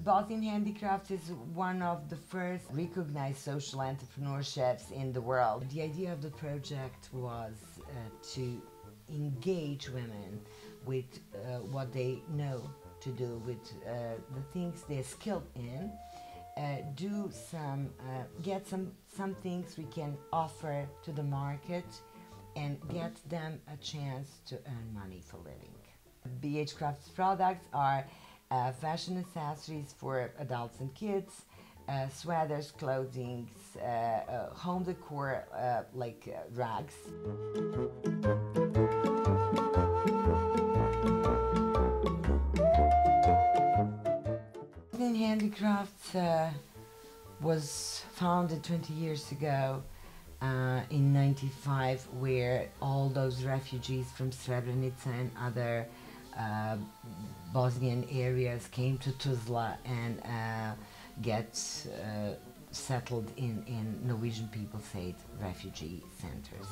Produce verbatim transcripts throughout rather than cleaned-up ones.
Bosnian Handicrafts is one of the first recognized social entrepreneurships in the world. The idea of the project was uh, to engage women with uh, what they know to do, with uh, the things they're skilled in, uh, do some, uh, get some, some things we can offer to the market and get them a chance to earn money for living. B H Crafts products are uh, fashion accessories for adults and kids, uh, sweaters, clothing, uh, uh, home decor uh, like uh, rags. Bosnian Handicrafts uh, was founded twenty years ago uh, in ninety-five, where all those refugees from Srebrenica and other uh, Bosnian areas came to Tuzla and uh, get uh, settled in, in Norwegian people said refugee centers.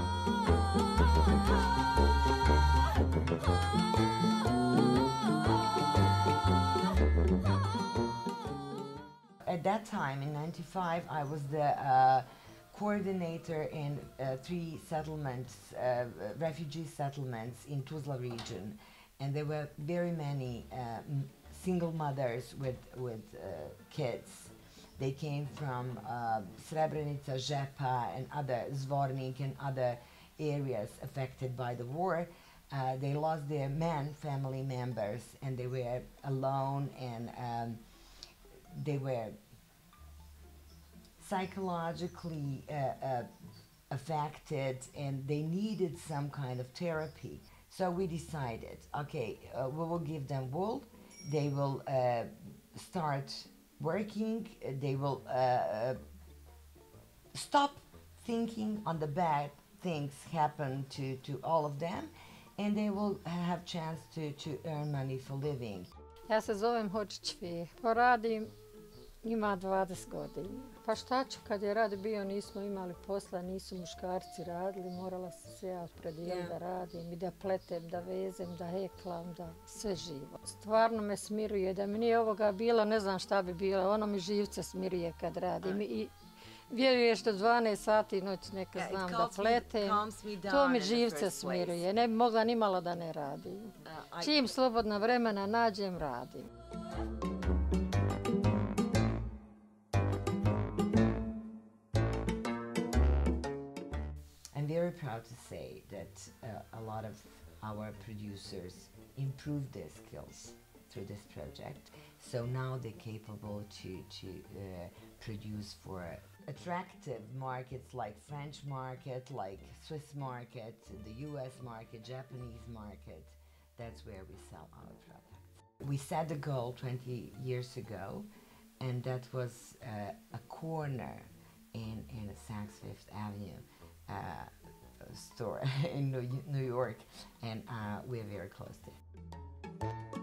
At that time, in ninety-five, I was the uh, coordinator in uh, three settlements, uh, refugee settlements in Tuzla region, and there were very many uh, single mothers with, with uh, kids. They came from uh, Srebrenica, Žepa, and other, Zvornik and other areas affected by the war. Uh, they lost their men, family members, and they were alone, and um, they were psychologically uh, uh, affected, and they needed some kind of therapy. So we decided, okay, uh, we will give them wool, they will uh, start working, they will uh, uh, stop thinking on the bad things happen to, to all of them, and they will have chance to, to earn money for living. Ja se zovem Hočić, poradim, ima dvadeset godina. Pa šta ću, kad je rad bio nismo imali posla, nisu muškarci radili, morala sam se ja opredijeliti da radim i da pletem, da vezem, da heklam, da sve živo. Stvarno me smiruje, da mi nije ovoga bilo, ne znam šta bi bilo, ono mi živce smiruje kad radim. I vjeruješ do dvanaest sati noć neka znam da pletem, to mi živce smiruje, ne bi mogla ni malo da ne radim. Čim slobodna vremena nađem, radim. I'm very proud to say that uh, a lot of our producers improved their skills through this project. So now they're capable to, to uh, produce for attractive markets like French market, like Swiss market, the U S market, Japanese market. That's where we sell our products. We set the goal twenty years ago, and that was uh, a corner in, in Saks Fifth Avenue uh, store in New York, and uh, we're very close to it.